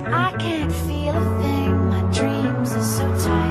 I can't feel a thing, my dreams are so tight.